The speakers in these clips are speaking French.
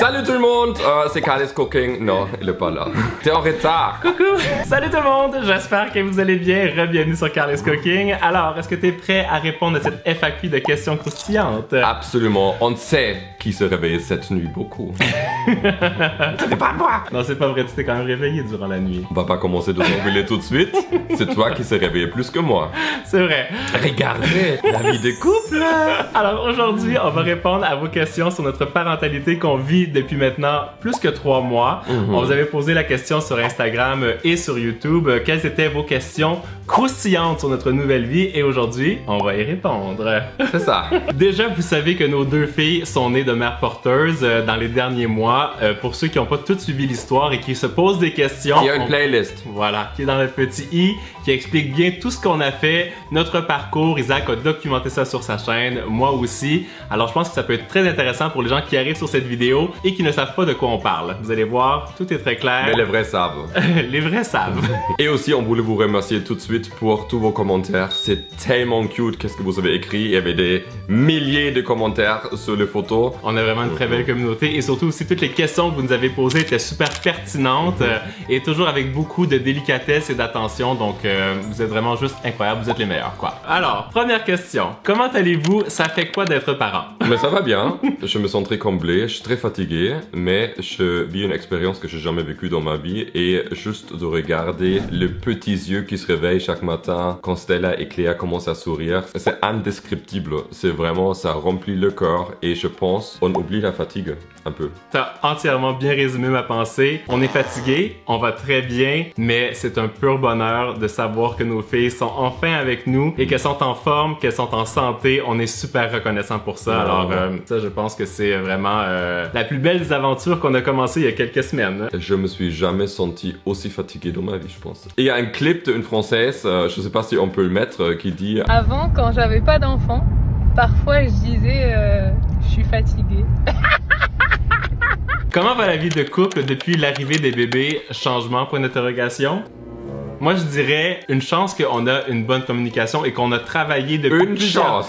Salut tout le monde, c'est Carly's Cooking. Non, il est pas là. T'es en retard. Coucou! Salut tout le monde! J'espère que vous allez bien. Re-bienvenue sur Carly's Cooking. Alors, est-ce que t'es prêt à répondre à cette FAQ de questions croustillantes? Absolument. On sait qui se réveille cette nuit beaucoup. C'est pas moi! Non, c'est pas vrai, tu t'es quand même réveillé durant la nuit. On va pas commencer de s'engueuler tout de suite. C'est toi qui s'est réveillé plus que moi. C'est vrai. Regardez la vie de couple. Alors aujourd'hui, on va répondre à vos questions sur notre parentalité qu'on vit depuis maintenant plus que 3 mois. On vous avait posé la question sur Instagram et sur YouTube. Quelles étaient vos questions croustillantes sur notre nouvelle vie? Et aujourd'hui, on va y répondre. C'est ça. Déjà, vous savez que nos 2 filles sont nées de mères porteuses dans les derniers mois. Pour ceux qui n'ont pas tout suivi l'histoire et qui se posent des questions... Il y a une playlist. Voilà, qui est dans le petit i, qui explique bien tout ce qu'on a fait, notre parcours. Isaac a documenté ça sur sa chaîne, moi aussi. Alors je pense que ça peut être très intéressant pour les gens qui arrivent sur cette vidéo et qui ne savent pas de quoi on parle. Vous allez voir, tout est très clair. Mais les vrais savent. Les vrais savent. Et aussi, on voulait vous remercier tout de suite pour tous vos commentaires. C'est tellement cute qu'est-ce que vous avez écrit. Il y avait des milliers de commentaires sur les photos. On a vraiment une très belle communauté et surtout aussi toutes les questions que vous nous avez posées étaient super pertinentes et toujours avec beaucoup de délicatesse et d'attention. Donc vous êtes vraiment juste incroyables, vous êtes les meilleurs quoi. Alors, première question. Comment allez-vous? Ça fait quoi d'être parent? Mais ça va bien. Je me sens très comblé. Je suis très fatigué, mais je vis une expérience que j'ai jamais vécue dans ma vie et juste de regarder les petits yeux qui se réveillent chaque matin quand Stella et Cléa commencent à sourire, c'est indescriptible. C'est vraiment, ça remplit le corps et je pense on oublie la fatigue un peu. T'as entièrement bien résumé ma pensée. On est fatigué, on va très bien, mais c'est un pur bonheur de savoir que nos filles sont enfin avec nous et qu'elles sont en forme, qu'elles sont en santé. On est super reconnaissant pour ça. Alors ça, je pense que c'est vraiment la plus belle des aventures qu'on a commencé il y a quelques semaines. Je me suis jamais senti aussi fatigué dans ma vie, je pense. Et il y a un clip d'une Française, je sais pas si on peut le mettre, qui dit... Avant, quand j'avais pas d'enfant, parfois je disais je suis fatiguée. Comment va la vie de couple depuis l'arrivée des bébés? Changement, point d'interrogation? Moi, je dirais une chance qu'on a une bonne communication et qu'on a travaillé depuis... Une chance!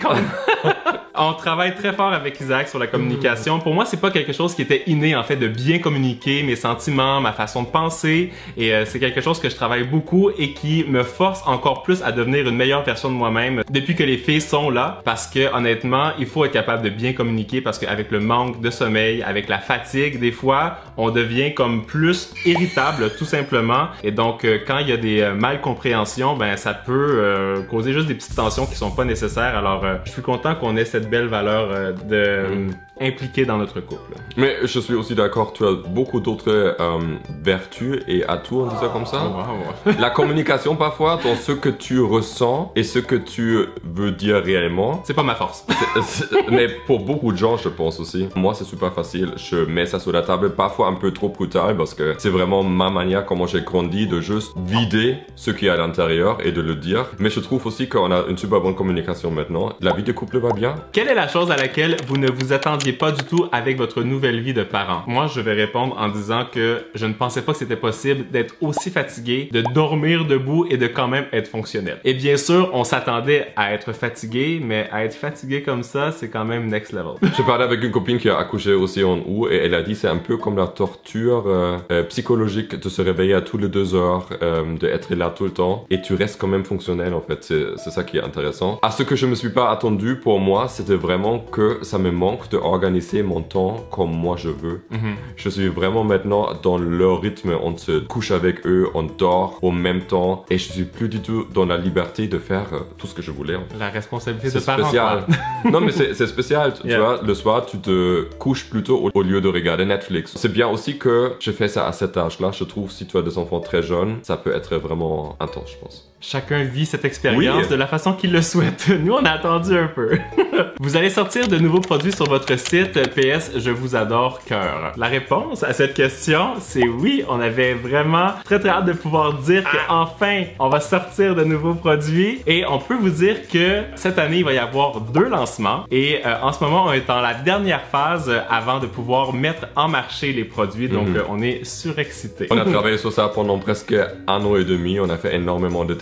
On travaille très fort avec Isaac sur la communication. Pour moi, c'est pas quelque chose qui était inné, en fait, de bien communiquer mes sentiments, ma façon de penser. Et c'est quelque chose que je travaille beaucoup et qui me force encore plus à devenir une meilleure version de moi-même depuis que les filles sont là. Parce que, honnêtement, il faut être capable de bien communiquer parce qu'avec le manque de sommeil, avec la fatigue, des fois, on devient comme plus irritable, tout simplement. Et donc, quand il y a des malcompréhensions, ben, ça peut causer juste des petites tensions qui sont pas nécessaires. Alors, je suis content qu'on ait cette belle valeur impliquée dans notre couple. Mais je suis aussi d'accord, tu as beaucoup d'autres vertus et atouts, on dit ça comme ça. Wow. La communication parfois, dans ce que tu ressens et ce que tu veux dire réellement. C'est pas ma force. Mais pour beaucoup de gens, je pense aussi. Moi, c'est super facile. Je mets ça sur la table, parfois un peu trop brutal parce que c'est vraiment ma manière, comment j'ai grandi, de juste vider ce qu'il y a à l'intérieur et de le dire. Mais je trouve aussi qu'on a une super bonne communication maintenant. La vie de couple va bien. Quelle est la chose à laquelle vous ne vous attendiez pas du tout avec votre nouvelle vie de parent? Moi, je vais répondre en disant que je ne pensais pas que c'était possible d'être aussi fatigué, de dormir debout et de quand même être fonctionnel. Et bien sûr, on s'attendait à être fatigué, mais à être fatigué comme ça, c'est quand même next level. Je parlais avec une copine qui a accouché aussi en août et elle a dit c'est un peu comme la torture psychologique de se réveiller à tous les 2 heures, d'être là tout le temps et tu restes quand même fonctionnel en fait. C'est ça qui est intéressant. À ce que je me suis pas attendu pour moi, c'était vraiment que ça me manque de organiser mon temps comme moi je veux. Je suis vraiment maintenant dans leur rythme. On se couche avec eux, on dort au même temps et je suis plus du tout dans la liberté de faire tout ce que je voulais. En fait. La responsabilité de C'est parent. spécial. Non mais c'est spécial. Tu vois, le soir tu te couches plutôt au lieu de regarder Netflix. C'est bien aussi que je fais ça à cet âge-là. Je trouve si tu as des enfants très jeunes, ça peut être vraiment intense, je pense. Chacun vit cette expérience de la façon qu'il le souhaite. Nous, on a attendu un peu. Vous allez sortir de nouveaux produits sur votre site. PS, je vous adore, cœur. La réponse à cette question, c'est oui. On avait vraiment très hâte de pouvoir dire qu'enfin, on va sortir de nouveaux produits. Et on peut vous dire que cette année, il va y avoir 2 lancements. Et en ce moment, on est dans la dernière phase avant de pouvoir mettre en marché les produits. Donc, on est surexcités. On a travaillé sur ça pendant presque 1 an et demi. On a fait énormément de tests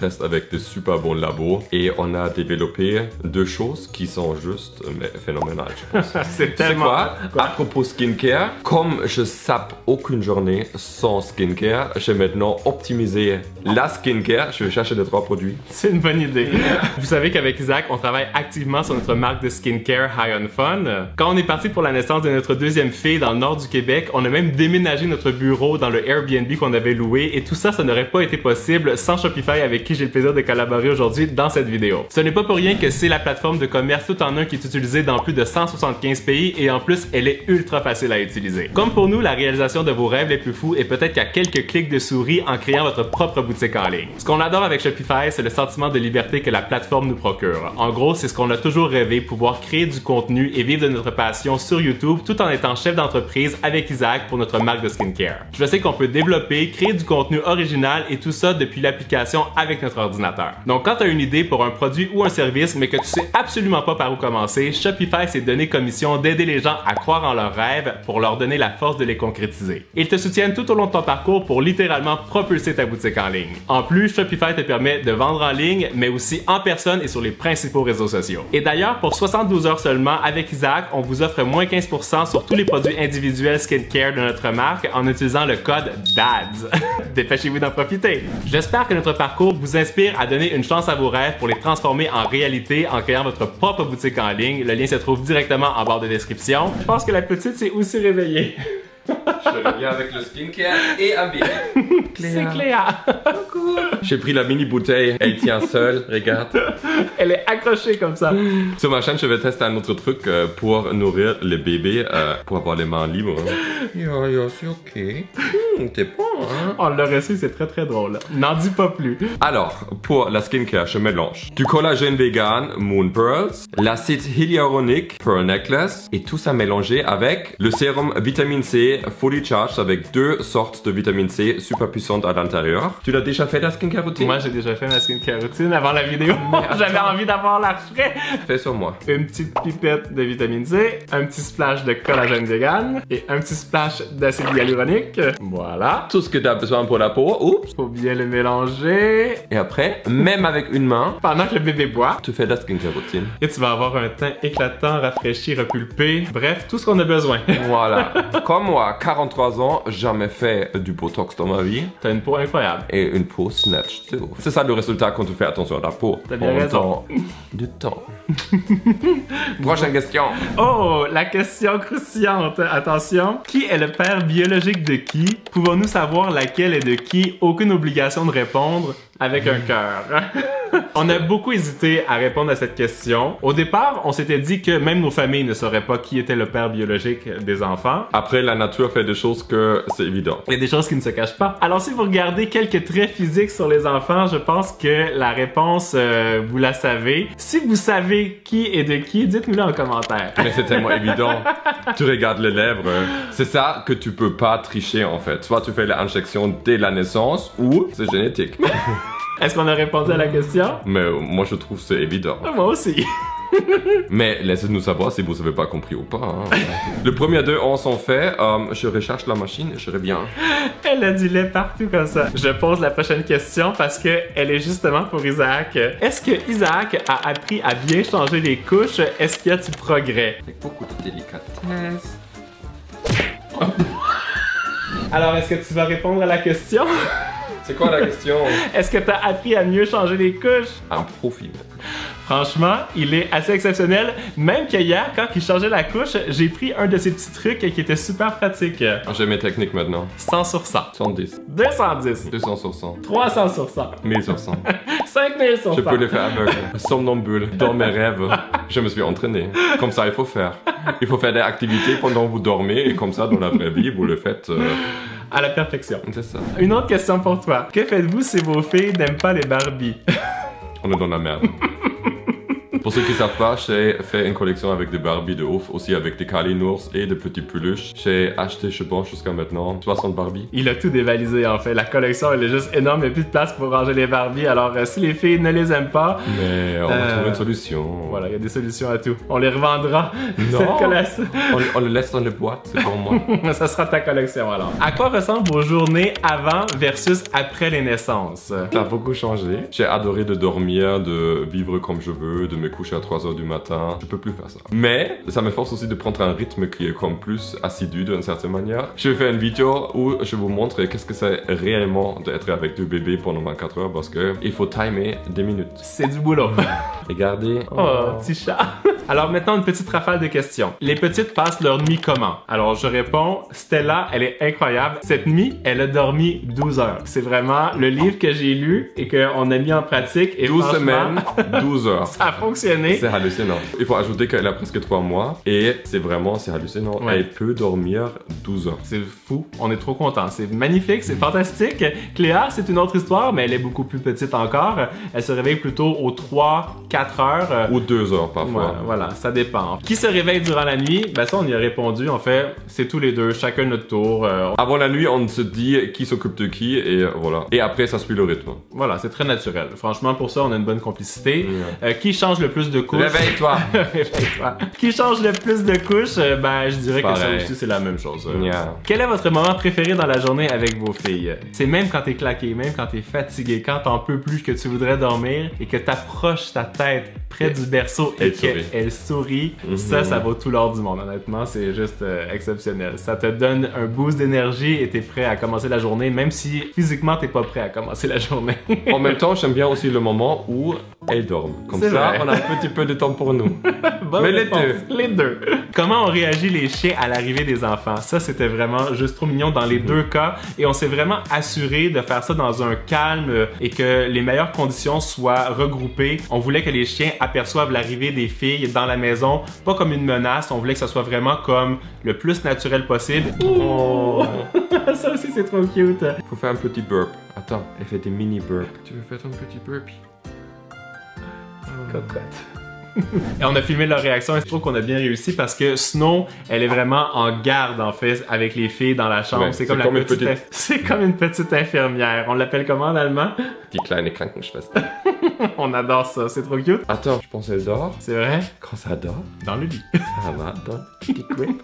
reste avec des super bons labos et on a développé deux choses qui sont juste phénoménales, je pense. C'est tellement... quoi? À propos skincare, comme je sape aucune journée sans skincare, j'ai maintenant optimisé la skincare. Je vais chercher les 3 produits. C'est une bonne idée. Vous savez qu'avec Isaac, on travaille activement sur notre marque de skincare High on Fun. Quand on est parti pour la naissance de notre deuxième fille dans le nord du Québec, on a même déménagé notre bureau dans le Airbnb qu'on avait loué et tout ça, ça n'aurait pas été possible sans Shopify avec qui j'ai le plaisir de collaborer aujourd'hui dans cette vidéo. Ce n'est pas pour rien que c'est la plateforme de commerce tout en un qui est utilisée dans plus de 175 pays et en plus, elle est ultra facile à utiliser. Comme pour nous, la réalisation de vos rêves les plus fous est peut-être qu'à quelques clics de souris en créant votre propre boutique en ligne. Ce qu'on adore avec Shopify, c'est le sentiment de liberté que la plateforme nous procure. En gros, c'est ce qu'on a toujours rêvé, pouvoir créer du contenu et vivre de notre passion sur YouTube tout en étant chef d'entreprise avec Isaac pour notre marque de skincare. Je sais qu'on peut développer, créer du contenu original et tout ça depuis l'application avec notre ordinateur. Donc quand tu as une idée pour un produit ou un service mais que tu sais absolument pas par où commencer, Shopify s'est donné comme mission d'aider les gens à croire en leurs rêves pour leur donner la force de les concrétiser. Ils te soutiennent tout au long de ton parcours pour littéralement propulser ta boutique en ligne. En plus, Shopify te permet de vendre en ligne mais aussi en personne et sur les principaux réseaux sociaux. Et d'ailleurs, pour 72 heures seulement, avec Isaac, on vous offre moins 15% sur tous les produits individuels skincare de notre marque en utilisant le code DADS. Dépêchez-vous d'en profiter. J'espère que notre parcours vous inspire à donner une chance à vos rêves pour les transformer en réalité en créant votre propre boutique en ligne. Le lien se trouve directement en barre de description. Je pense que la petite s'est aussi réveillée. Je reviens avec le skincare et un bébé. C'est Cléa. Coucou. J'ai pris la mini bouteille, elle tient seule, regarde. Elle est accrochée comme ça. Sur ma chaîne, je vais tester un autre truc pour nourrir les bébés, pour avoir les mains libres. C'est ok. T'es bon, hein? On l'a reçu, c'est très très drôle. N'en dis pas plus. Alors, pour la skincare, je mélange du collagène vegan Moon Pearls, l'acide hyaluronique Pearl Necklace, et tout ça mélangé avec le sérum vitamine C Fully Charged avec 2 sortes de vitamine C super puissantes à l'intérieur. Tu l'as déjà fait la skincare routine? Moi, j'ai déjà fait ma skincare routine avant la vidéo. J'avais envie d'avoir l'air frais. Fais sur moi. Une petite pipette de vitamine C, un petit splash de collagène vegan et un petit splash d'acide hyaluronique. Voilà. Tout ce que tu as besoin pour la peau. Oups. Faut bien le mélanger. Et après, même avec une main, Pendant que le bébé boit. tu fais la skincare routine. Et tu vas avoir un teint éclatant, rafraîchi, repulpé. Bref, tout ce qu'on a besoin. Voilà. Comme moi, 43 ans, jamais fait du botox dans ma vie. T'as une peau incroyable. Et une peau snatch, c'est ça le résultat quand tu fais attention à la peau. T'as bien raison. Du temps. Prochaine question. Oh, la question croustillante. Attention. Qui est le père biologique de qui? Pouvons-nous savoir laquelle est de qui? Aucune obligation de répondre avec un cœur. On a beaucoup hésité à répondre à cette question. Au départ, on s'était dit que même nos familles ne sauraient pas qui était le père biologique des enfants. Après, la nature fait des choses que c'est évident. Il y a des choses qui ne se cachent pas. Alors si vous regardez quelques traits physiques sur les enfants, je pense que la réponse, vous la savez. Si vous savez qui est de qui, dites-nous-le en commentaire. Mais c'est tellement évident. Tu regardes les lèvres. C'est ça que tu peux pas tricher en fait. Soit tu fais l'injection dès la naissance ou c'est génétique. Est-ce qu'on a répondu à la question? Mais moi je trouve c'est évident. Moi aussi. Mais laissez-nous savoir si vous avez pas compris ou pas. Hein. Le premier 2, on s'en fait. Je recherche la machine et je reviens. Elle a du lait partout comme ça. Je pose la prochaine question parce que elle est justement pour Isaac. Est-ce que Isaac a appris à bien changer les couches? Est-ce qu'il y a du progrès? Avec beaucoup de délicatesse. Alors, est-ce que tu vas répondre à la question? C'est quoi la question? Est-ce que tu as appris à mieux changer les couches? Un profil. Franchement, il est assez exceptionnel. Même qu'hier, quand il changeait la couche, j'ai pris un de ces petits trucs qui était super pratique. J'ai mes techniques maintenant. 100 sur 100. 110. 210. 200 sur 100. 300 sur 100. 1000 sur 100. 5000 sur 100. Je peux les faire aveugle. Somnambule. Dans mes rêves. Je me suis entraîné. Comme ça, il faut faire. Il faut faire des activités pendant que vous dormez et comme ça, dans la vraie vie, vous le faites... à la perfection. C'est ça. Une autre question pour toi. Que faites-vous si vos filles n'aiment pas les Barbies? On est dans la merde. Pour ceux qui savent pas, j'ai fait une collection avec des Barbie de ouf, aussi avec des Kalinours et des petits peluches. J'ai acheté, je pense, jusqu'à maintenant 60 Barbie. Il a tout dévalisé en fait. La collection elle est juste énorme, il n'y a plus de place pour ranger les Barbies. Alors si les filles ne les aiment pas, mais on va trouver une solution. Voilà, il y a des solutions à tout. On les revendra. Non, on le laisse dans les boîtes, c'est pour moi. Ça sera ta collection alors. À quoi ressemblent vos journées avant versus après les naissances? Ça a beaucoup changé. J'ai adoré de dormir, de vivre comme je veux, de me coucher à 3h du matin. Je peux plus faire ça. Mais ça me force aussi de prendre un rythme qui est comme plus assidu d'une certaine manière. Je vais faire une vidéo où je vous montre qu'est-ce que c'est réellement d'être avec deux bébés pendant 24 heures parce que il faut timer des minutes. C'est du boulot. Regardez. Oh, petit chat. Alors maintenant, une petite rafale de questions. Les petites passent leur nuit comment? Alors je réponds, Stella, elle est incroyable. Cette nuit, elle a dormi 12 heures. C'est vraiment le livre que j'ai lu et qu'on a mis en pratique. Et 12 semaines, 12 heures. Ça a fonctionné. C'est hallucinant. Il faut ajouter qu'elle a presque 3 mois et c'est hallucinant. Ouais. Elle peut dormir 12 heures. C'est fou. On est trop contents. C'est magnifique, c'est fantastique. Cléa, c'est une autre histoire, mais elle est beaucoup plus petite encore. Elle se réveille plutôt aux 3-4 heures. Ou 2 heures parfois. Ouais, voilà, ça dépend. Qui se réveille durant la nuit? Ben ça, on y a répondu. En fait, c'est tous les deux, chacun notre tour. Avant la nuit, on se dit qui s'occupe de qui et voilà. Et après, ça suit le rythme. Voilà, c'est très naturel. Franchement, pour ça, on a une bonne complicité. Qui change le plus de couches? Réveille-toi! Réveille-toi. Qui change le plus de couches? Ben, je dirais que ça Pareil. aussi, c'est la même chose. Yeah. Quel est votre moment préféré dans la journée avec vos filles? C'est même quand t'es claqué, même quand t'es fatigué, quand t'en peux plus, que tu voudrais dormir et que t'approches ta tête près du berceau et qu'elle sourit. Ça vaut tout l'or du monde, honnêtement. C'est juste exceptionnel. Ça te donne un boost d'énergie et t'es prêt à commencer la journée, même si physiquement t'es pas prêt à commencer la journée. En même temps, j'aime bien aussi le moment où elles dorment. Comme ça, vrai. on a un petit peu de temps pour nous. Bonne Mais réponse. les deux. Comment ont réagi les chiens à l'arrivée des enfants? Ça, c'était vraiment juste trop mignon dans les deux cas. Et on s'est vraiment assuré de faire ça dans un calme et que les meilleures conditions soient regroupées. On voulait que les chiens aperçoivent l'arrivée des filles dans la maison, pas comme une menace. On voulait que ça soit vraiment comme le plus naturel possible. Oh. Ça aussi, c'est trop cute. Faut faire un petit burp. Attends, elle fait des mini burps. Tu veux faire ton petit burpee? Cocotte. Et on a filmé leur réaction et je trouve qu'on a bien réussi parce que Snow, elle est vraiment en garde en fait avec les filles dans la chambre. Ouais, c'est comme c'est comme une petite infirmière. On l'appelle comment en allemand? Die kleine Krankenschwester. On adore ça, c'est trop cute. Attends, je pense qu'elle dort. C'est vrai? Quand ça dort, Dans le lit. ça va dans le petit crib.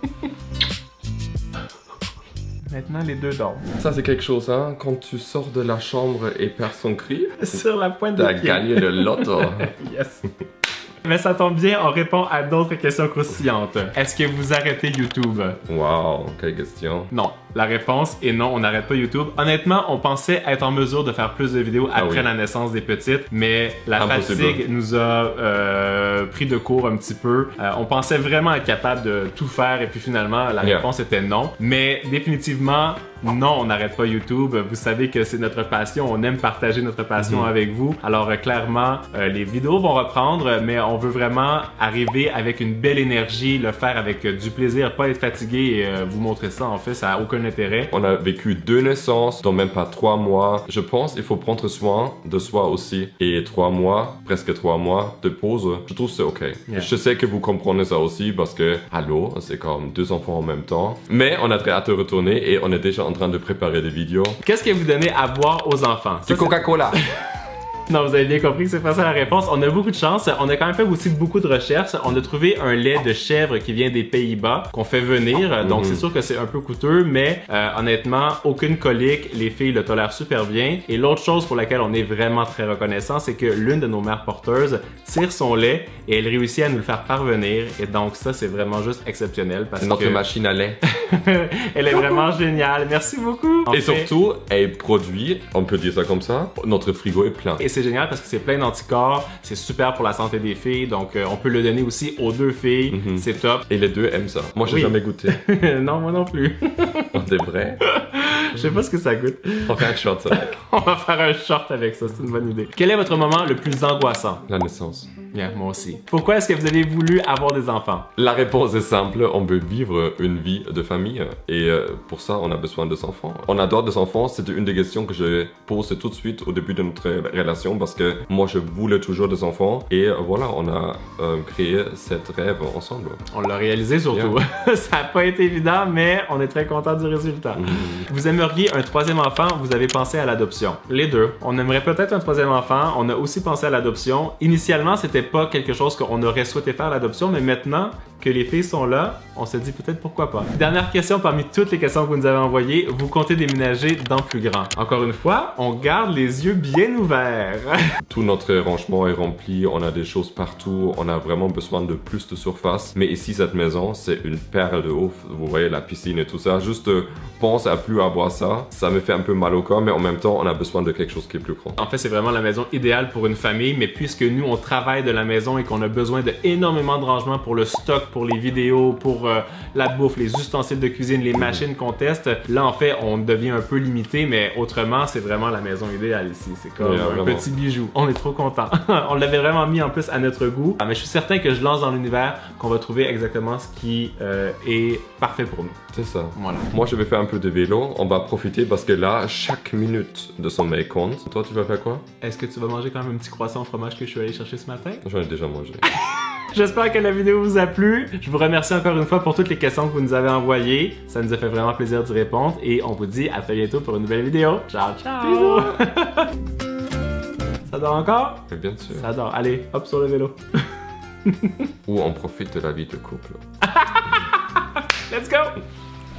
Maintenant, les deux dorment. Ça, c'est quelque chose, hein. Quand tu sors de la chambre et personne crie, Sur la pointe de t'as pied. gagné le loto. Yes. Mais ça tombe bien, on répond à d'autres questions croustillantes. Est-ce que vous arrêtez YouTube? Wow, quelle question. Non. La réponse est non, on n'arrête pas YouTube. Honnêtement, on pensait être en mesure de faire plus de vidéos après la naissance des petites, mais la fatigue nous a pris de court un petit peu. On pensait vraiment être capable de tout faire et puis finalement, la réponse était non. Mais définitivement, non, on n'arrête pas YouTube. Vous savez que c'est notre passion, on aime partager notre passion avec vous. Alors clairement, les vidéos vont reprendre, mais on veut vraiment arriver avec une belle énergie, le faire avec du plaisir, pas être fatigué et vous montrer ça. En fait, ça n'a aucun intérêt. On a vécu 2 naissances dans même pas 3 mois. Je pense qu'il faut prendre soin de soi aussi. Et 3 mois, presque 3 mois de pause, je trouve que c'est ok. Yeah. Je sais que vous comprenez ça aussi parce que, allô, c'est comme 2 enfants en même temps. Mais on a très hâte de retourner et on est déjà en train de préparer des vidéos. Qu'est-ce que vous donnez à boire aux enfants? Du Coca-Cola. Non, vous avez bien compris que c'est pas ça la réponse. On a beaucoup de chance. On a quand même fait aussi beaucoup de recherches. On a trouvé un lait de chèvre qui vient des Pays-Bas qu'on fait venir. Donc, c'est sûr que c'est un peu coûteux, mais honnêtement, aucune colique. Les filles le tolèrent super bien. Et l'autre chose pour laquelle on est vraiment très reconnaissant, c'est que l'une de nos mères porteuses tire son lait et elle réussit à nous le faire parvenir. Et donc, ça, c'est vraiment juste exceptionnel parce C'est notre que machine à lait. elle est vraiment géniale. Merci beaucoup. Et surtout, elle produit, on peut dire ça comme ça, notre frigo est plein. Et c'est génial parce que c'est plein d'anticorps, c'est super pour la santé des filles, donc on peut le donner aussi aux deux filles, c'est top. Et les deux aiment ça. Moi, j'ai jamais goûté. Non, moi non plus. On est vrai. Je sais pas ce que ça goûte. On fait un short avec. On va faire un short avec ça, c'est une bonne idée. Quel est votre moment le plus angoissant? La naissance. Bien, moi aussi. Pourquoi est-ce que vous avez voulu avoir des enfants? La réponse est simple, on veut vivre une vie de famille et pour ça on a besoin des enfants. On adore des enfants, c'était une des questions que je pose tout de suite au début de notre relation parce que moi je voulais toujours des enfants et voilà, on a créé cette rêve ensemble. On l'a réalisé surtout. Ça n'a pas été évident, mais on est très content du résultat. Vous aimeriez un troisième enfant, vous avez pensé à l'adoption. Les deux. On aimerait peut-être un troisième enfant, on a aussi pensé à l'adoption. Initialement, c'était pas quelque chose qu'on aurait souhaité faire l'adoption, mais maintenant que les filles sont là, on se dit peut-être pourquoi pas. Dernière question parmi toutes les questions que vous nous avez envoyées, vous comptez déménager dans plus grand? Encore une fois, on garde les yeux bien ouverts. Tout notre rangement est rempli, on a des choses partout, on a vraiment besoin de plus de surface. Mais ici, cette maison, c'est une perle de ouf. Vous voyez la piscine et tout ça. Juste pense à plus avoir ça. Ça me fait un peu mal au corps, mais en même temps, on a besoin de quelque chose qui est plus grand. En fait, c'est vraiment la maison idéale pour une famille, mais puisque nous, on travaille de la maison et qu'on a besoin d'énormément de rangements pour le stock, pour les vidéos, pour la bouffe, les ustensiles de cuisine, les machines qu'on teste, là, en fait, on devient un peu limité, mais autrement, c'est vraiment la maison idéale ici. C'est comme un petit bijou. On est trop contents. On l'avait vraiment mis en plus à notre goût. Mais je suis certain que je lance dans l'univers qu'on va trouver exactement ce qui est parfait pour nous. C'est ça. Voilà. Moi, je vais faire un peu de vélo. On va profiter parce que là, chaque minute de sommeil compte. Toi, tu vas faire quoi? Est-ce que tu vas manger quand même un petit croissant au fromage que je suis allé chercher ce matin? J'en ai déjà mangé. J'espère que la vidéo vous a plu. Je vous remercie encore une fois pour toutes les questions que vous nous avez envoyées. Ça nous a fait vraiment plaisir d'y répondre et on vous dit à très bientôt pour une nouvelle vidéo. Ciao, ciao! Ça dort encore? Mais bien sûr. Ça dort. Allez, hop sur le vélo. Ou on profite de la vie de couple. Let's go!